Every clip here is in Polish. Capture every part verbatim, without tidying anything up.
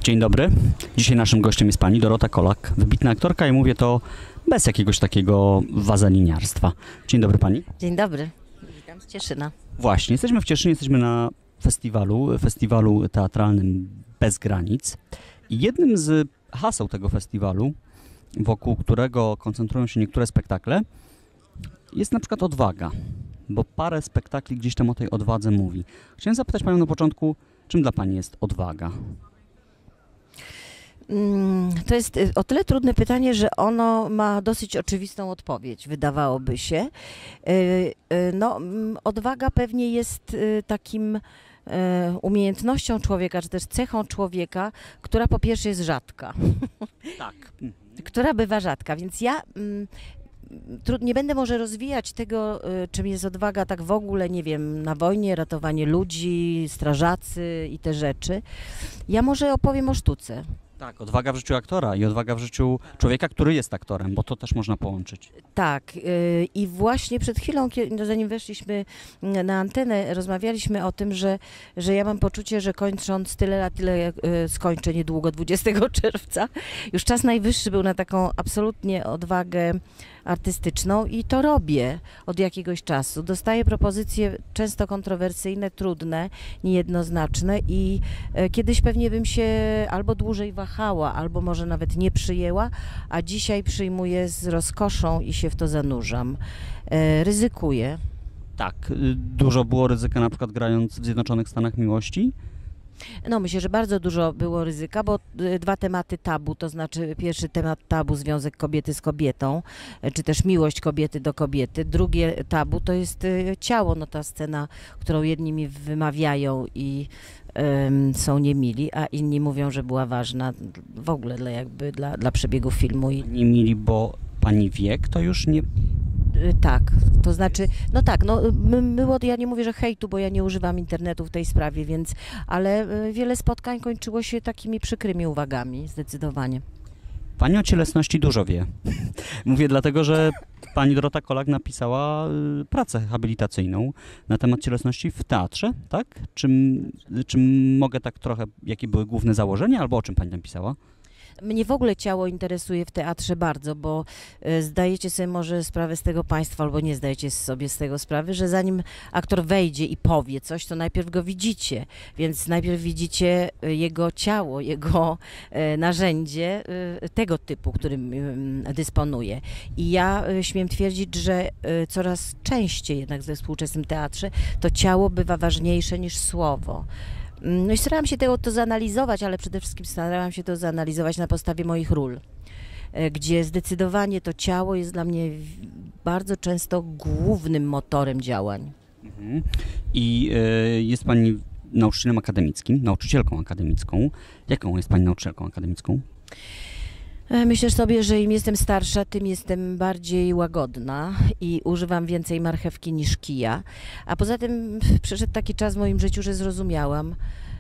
Dzień dobry. Dzisiaj naszym gościem jest pani Dorota Kolak, wybitna aktorka i mówię to bez jakiegoś takiego wazeliniarstwa. Dzień dobry pani. Dzień dobry. Witam z Cieszyna. Właśnie, jesteśmy w Cieszynie, jesteśmy na festiwalu, festiwalu teatralnym Bez Granic. I jednym z haseł tego festiwalu, wokół którego koncentrują się niektóre spektakle, jest na przykład odwaga, bo parę spektakli gdzieś tam o tej odwadze mówi. Chciałem zapytać panią na początku, czym dla pani jest odwaga? To jest o tyle trudne pytanie, że ono ma dosyć oczywistą odpowiedź, wydawałoby się. No, odwaga pewnie jest takim umiejętnością człowieka, czy też cechą człowieka, która po pierwsze jest rzadka. Tak. Która bywa rzadka, więc ja nie będę może rozwijać tego, czym jest odwaga tak w ogóle, nie wiem, na wojnie, ratowanie ludzi, strażacy i te rzeczy. Ja może opowiem o sztuce. Tak, odwaga w życiu aktora i odwaga w życiu człowieka, który jest aktorem, bo to też można połączyć. Tak, yy, i właśnie przed chwilą, kiedy, zanim weszliśmy na antenę, rozmawialiśmy o tym, że, że ja mam poczucie, że kończąc tyle lat, tyle yy, skończę niedługo, dwudziestego czerwca, już czas najwyższy był na taką absolutnie odwagę artystyczną i to robię od jakiegoś czasu. Dostaję propozycje często kontrowersyjne, trudne, niejednoznaczne i e, kiedyś pewnie bym się albo dłużej wahała, albo może nawet nie przyjęła, a dzisiaj przyjmuję z rozkoszą i się w to zanurzam. E, ryzykuję. Tak, dużo było ryzyka na przykład grając w Zjednoczonych Stanach Miłości? No myślę, że bardzo dużo było ryzyka, bo dwa tematy tabu, to znaczy pierwszy temat tabu, związek kobiety z kobietą, czy też miłość kobiety do kobiety. Drugie tabu to jest ciało, no ta scena, którą jedni mi wymawiają i um, są niemili, a inni mówią, że była ważna w ogóle dla, jakby dla, dla przebiegu filmu. I... Niemili, bo pani wiek to już nie... Tak, to znaczy, no tak, no było, ja nie mówię, że hejtu, bo ja nie używam internetu w tej sprawie, więc, ale wiele spotkań kończyło się takimi przykrymi uwagami, zdecydowanie. Pani o cielesności dużo wie. Mówię dlatego, że pani Dorota Kolak napisała pracę habilitacyjną na temat cielesności w teatrze, tak? Czy, czy mogę tak trochę, jakie były główne założenia, albo o czym pani napisała? Mnie w ogóle ciało interesuje w teatrze bardzo, bo y, zdajecie sobie może sprawę z tego państwo, albo nie zdajecie sobie z tego sprawy, że zanim aktor wejdzie i powie coś, to najpierw go widzicie, więc najpierw widzicie jego ciało, jego y, narzędzie y, tego typu, którym y, dysponuje. I ja y, śmiem twierdzić, że y, coraz częściej jednak we współczesnym teatrze to ciało bywa ważniejsze niż słowo. No i starałam się tego to zanalizować, ale przede wszystkim starałam się to zanalizować na podstawie moich ról, gdzie zdecydowanie to ciało jest dla mnie bardzo często głównym motorem działań. Mhm. I y, jest pani nauczycielem akademickim, nauczycielką akademicką. Jaką jest pani nauczycielką akademicką? Myślę sobie, że im jestem starsza, tym jestem bardziej łagodna i używam więcej marchewki niż kija. A poza tym przyszedł taki czas w moim życiu, że zrozumiałam,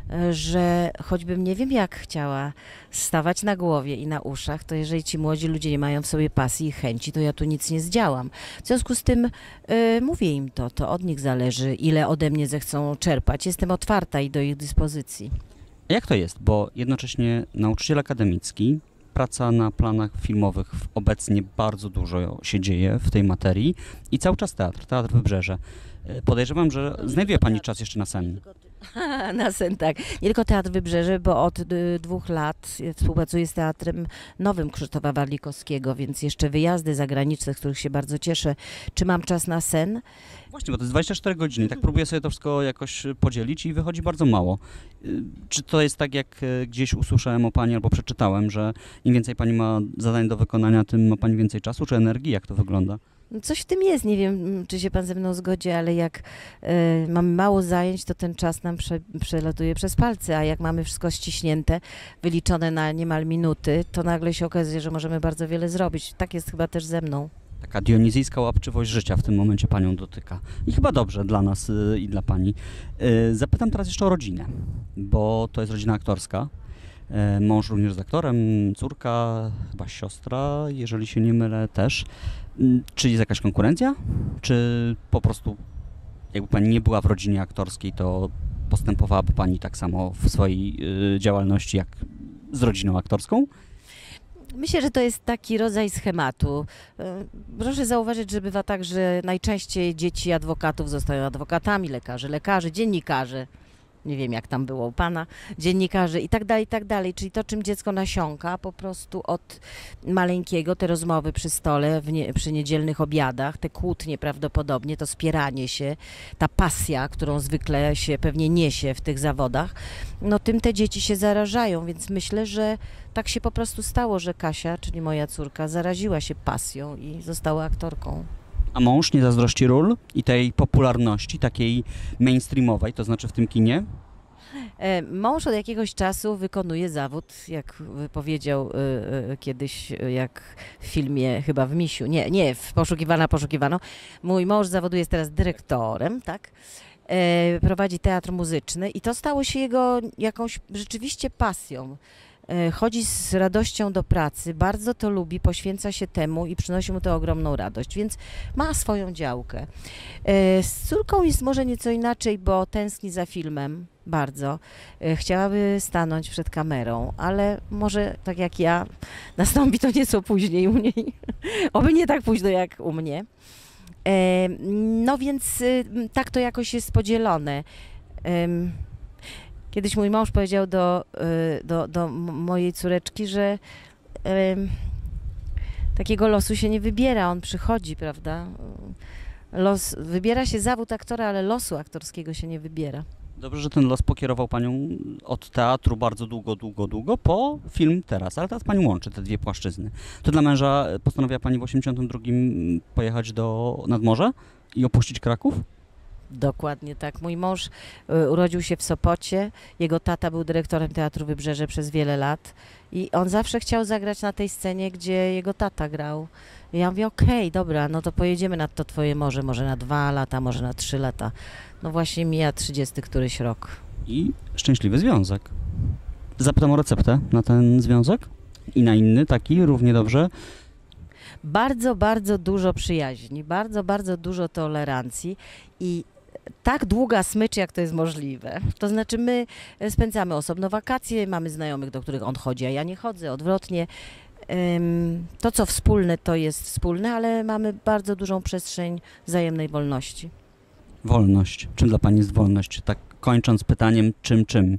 że choćbym nie wiem jak chciała stawać na głowie i na uszach, to jeżeli ci młodzi ludzie nie mają w sobie pasji i chęci, to ja tu nic nie zdziałam. W związku z tym y, mówię im to, to od nich zależy, ile ode mnie zechcą czerpać. Jestem otwarta i do ich dyspozycji. A jak to jest? Bo jednocześnie nauczyciel akademicki, praca na planach filmowych obecnie bardzo dużo się dzieje w tej materii i cały czas teatr, Teatr Wybrzeże. Podejrzewam, że znajduje pani czas jeszcze na sen. Na sen, tak. Nie tylko Teatr Wybrzeże, bo od y, dwóch lat współpracuję z Teatrem Nowym Krzysztofa Warlikowskiego, więc jeszcze wyjazdy zagraniczne, z których się bardzo cieszę. Czy mam czas na sen? Właśnie, bo to jest dwadzieścia cztery godziny, tak próbuję sobie to wszystko jakoś podzielić i wychodzi bardzo mało. Czy to jest tak, jak gdzieś usłyszałem o pani albo przeczytałem, że im więcej pani ma zadań do wykonania, tym ma pani więcej czasu, czy energii? Jak to wygląda? Coś w tym jest, nie wiem, czy się pan ze mną zgodzi, ale jak y, mamy mało zajęć, to ten czas nam prze, przelatuje przez palce, a jak mamy wszystko ściśnięte, wyliczone na niemal minuty, to nagle się okazuje, że możemy bardzo wiele zrobić. Tak jest chyba też ze mną. Taka dionizyjska łapczywość życia w tym momencie panią dotyka. I chyba dobrze dla nas y, i dla pani. Y, zapytam teraz jeszcze o rodzinę, bo to jest rodzina aktorska. Y, mąż również jest aktorem, córka, chyba siostra, jeżeli się nie mylę też. Y, czy jest jakaś konkurencja? Czy po prostu jakby pani nie była w rodzinie aktorskiej, to postępowałaby pani tak samo w swojej y, działalności jak z rodziną aktorską? Myślę, że to jest taki rodzaj schematu. E, Proszę zauważyć, że bywa tak, że najczęściej dzieci adwokatów zostają adwokatami, lekarze, lekarze, dziennikarze. Nie wiem, jak tam było u pana, dziennikarzy i tak dalej, i tak dalej. Czyli to, czym dziecko nasiąka po prostu od maleńkiego, te rozmowy przy stole, w nie, przy niedzielnych obiadach, te kłótnie prawdopodobnie, to spieranie się, ta pasja, którą zwykle się pewnie niesie w tych zawodach, no tym te dzieci się zarażają, więc myślę, że tak się po prostu stało, że Kasia, czyli moja córka, zaraziła się pasją i została aktorką. A mąż nie zazdrości ról i tej popularności, takiej mainstreamowej, to znaczy w tym kinie? E, Mąż od jakiegoś czasu wykonuje zawód, jak powiedział e, e, kiedyś, e, jak w filmie, chyba w Misiu, nie, nie, w Poszukiwana, Poszukiwano. Mój mąż zawoduje jest teraz dyrektorem, tak? E, Prowadzi teatr muzyczny i to stało się jego jakąś rzeczywiście pasją. E, Chodzi z radością do pracy, bardzo to lubi, poświęca się temu i przynosi mu to ogromną radość, więc ma swoją działkę. E, Z córką jest może nieco inaczej, bo tęskni za filmem bardzo. E, Chciałaby stanąć przed kamerą, ale może tak jak ja, nastąpi to nieco później u niej. Oby nie tak późno jak u mnie. E, No więc y, tak to jakoś jest podzielone. Em, Kiedyś mój mąż powiedział do, y, do, do m- mojej córeczki, że em, takiego losu się nie wybiera, on przychodzi, prawda? Los, wybiera się zawód aktora, ale losu aktorskiego się nie wybiera. Dobrze, że ten los pokierował panią od teatru bardzo długo, długo, długo, po film teraz, ale teraz pani łączy te dwie płaszczyzny. To dla męża postanowiła pani w osiemdziesiątym drugim pojechać do nad morze i opuścić Kraków? Dokładnie tak. Mój mąż y, urodził się w Sopocie, jego tata był dyrektorem Teatru Wybrzeże przez wiele lat i on zawsze chciał zagrać na tej scenie, gdzie jego tata grał. I ja mówię, okej, dobra, no to pojedziemy nad to twoje morze, może na dwa lata, może na trzy lata. No właśnie mija trzydziesty któryś rok. I szczęśliwy związek. Zapytam o receptę na ten związek i na inny taki równie dobrze. Bardzo, bardzo dużo przyjaźni, bardzo, bardzo dużo tolerancji i tak długa smycz, jak to jest możliwe. To znaczy my spędzamy osobno wakacje, mamy znajomych, do których on chodzi, a ja nie chodzę, odwrotnie. Ym, To, co wspólne, to jest wspólne, ale mamy bardzo dużą przestrzeń wzajemnej wolności. Wolność. Czym dla pani jest wolność? Tak kończąc pytaniem, czym, czym?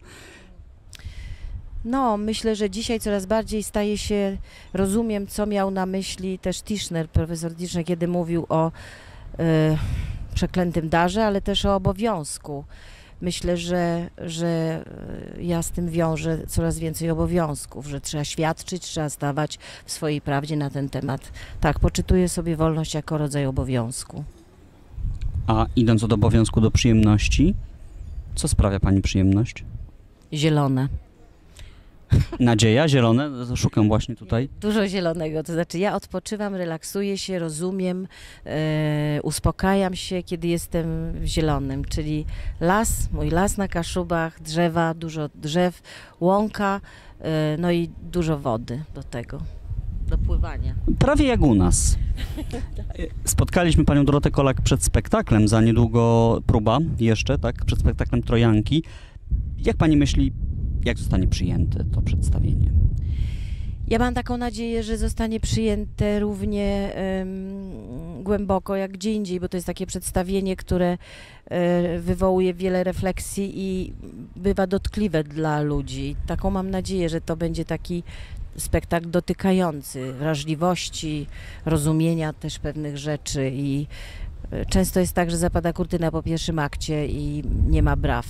No, myślę, że dzisiaj coraz bardziej staje się, rozumiem, co miał na myśli też Tischner, profesor Tischner, kiedy mówił o e, przeklętym darze, ale też o obowiązku. Myślę, że, że e, ja z tym wiążę coraz więcej obowiązków, że trzeba świadczyć, trzeba stawać w swojej prawdzie na ten temat. Tak, poczytuję sobie wolność jako rodzaj obowiązku. A idąc od obowiązku do przyjemności, co sprawia pani przyjemność? Zielone. Nadzieja, zielone? Szukam właśnie tutaj. Dużo zielonego, to znaczy ja odpoczywam, relaksuję się, rozumiem, e, uspokajam się, kiedy jestem w zielonym, czyli las, mój las na Kaszubach, drzewa, dużo drzew, łąka, e, no i dużo wody do tego, do pływania. Prawie jak u nas. Spotkaliśmy panią Dorotę Kolak przed spektaklem, za niedługo próba jeszcze, tak, przed spektaklem Trojanki. Jak pani myśli, jak zostanie przyjęte to przedstawienie? Ja mam taką nadzieję, że zostanie przyjęte równie em, głęboko jak gdzie indziej, bo to jest takie przedstawienie, które e, wywołuje wiele refleksji i bywa dotkliwe dla ludzi. Taką mam nadzieję, że to będzie taki spektakl dotykający wrażliwości, rozumienia też pewnych rzeczy i e, często jest tak, że zapada kurtyna po pierwszym akcie i nie ma braw.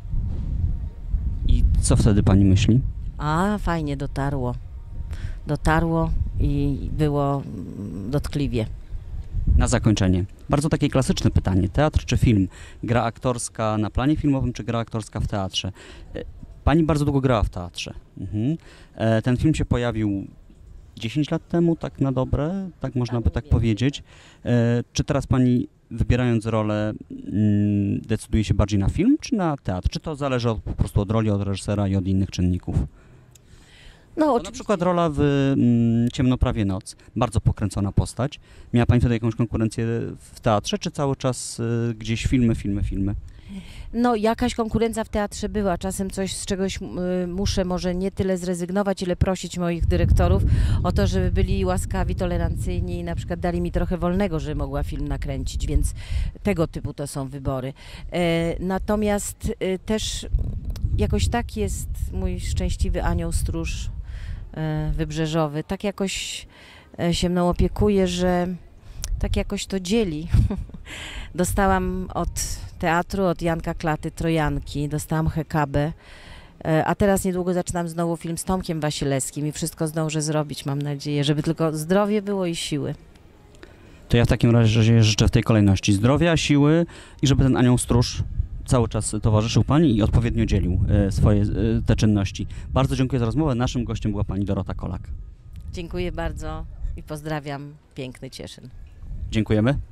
I co wtedy pani myśli? A, fajnie dotarło. Dotarło i było mm, dotkliwie. Na zakończenie. Bardzo takie klasyczne pytanie. Teatr czy film? Gra aktorska na planie filmowym, czy gra aktorska w teatrze? E, Pani bardzo długo grała w teatrze. Mhm. E, Ten film się pojawił dziesięć lat temu, tak na dobre, tak można by tak powiedzieć. E, Czy teraz pani, wybierając rolę, mm, decyduje się bardziej na film, czy na teatr? Czy to zależy od, po prostu od roli, od reżysera i od innych czynników? No, To na oczywiście. przykład rola w mm, Ciemno prawie noc, bardzo pokręcona postać. Miała pani wtedy jakąś konkurencję w teatrze, czy cały czas y, gdzieś filmy, filmy, filmy? No, jakaś konkurencja w teatrze była. Czasem coś z czegoś y, muszę może nie tyle zrezygnować, ile prosić moich dyrektorów o to, żeby byli łaskawi, tolerancyjni i na przykład dali mi trochę wolnego, żeby mogła film nakręcić, więc tego typu to są wybory. E, natomiast e, też jakoś tak jest mój szczęśliwy anioł stróż e, wybrzeżowy. Tak jakoś e, się mną opiekuje, że tak jakoś to dzieli. Dostałam od teatru, od Janka Klaty Trojanki, dostałam Hekabę, e, a teraz niedługo zaczynam znowu film z Tomkiem Wasilewskim i wszystko zdążę zrobić, mam nadzieję, żeby tylko zdrowie było i siły. To ja w takim razie życzę w tej kolejności zdrowia, siły i żeby ten anioł stróż cały czas towarzyszył pani i odpowiednio dzielił e, swoje e, te czynności. Bardzo dziękuję za rozmowę. Naszym gościem była pani Dorota Kolak. Dziękuję bardzo i pozdrawiam piękny Cieszyn. Dziękujemy.